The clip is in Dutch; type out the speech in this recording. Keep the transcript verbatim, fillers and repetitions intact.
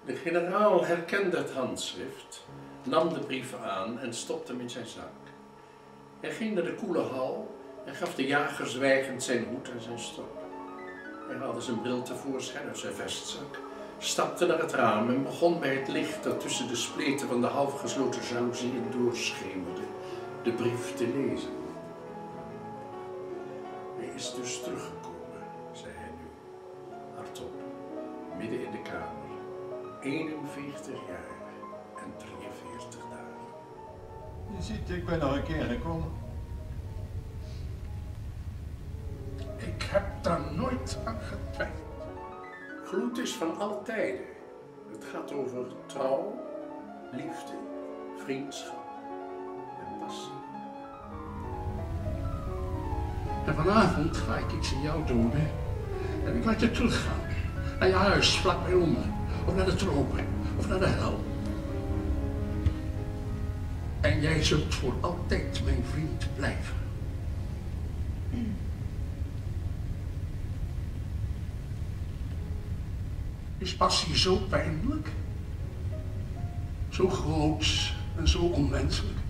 De generaal herkende het handschrift, nam de brief aan en stopte hem in zijn zak. Hij ging naar de koele hal en gaf de jager zwijgend zijn hoed en zijn stok. Hij haalde zijn bril tevoorschijn uit zijn vestzak, stapte naar het raam en begon bij het licht dat tussen de spleten van de halfgesloten jaloezieën doorschemerde, de brief te lezen. Hij is dus teruggekomen, zei hij nu, hardop, midden in de kamer. eenenveertig jaar en drieënveertig dagen. Je ziet, ik ben nog een keer gekomen. Ik heb daar nooit aan getwijfeld. Gloed is van alle tijden. Het gaat over trouw, liefde, vriendschap en passie. En vanavond ga ik iets in jou doen, hè? En ik laat je teruggaan. Naar je huis, vlak bij onder. Of naar de tropen, of naar de hel. En jij zult voor altijd mijn vriend blijven. Is passie zo pijnlijk? Zo groots en zo onmenselijk?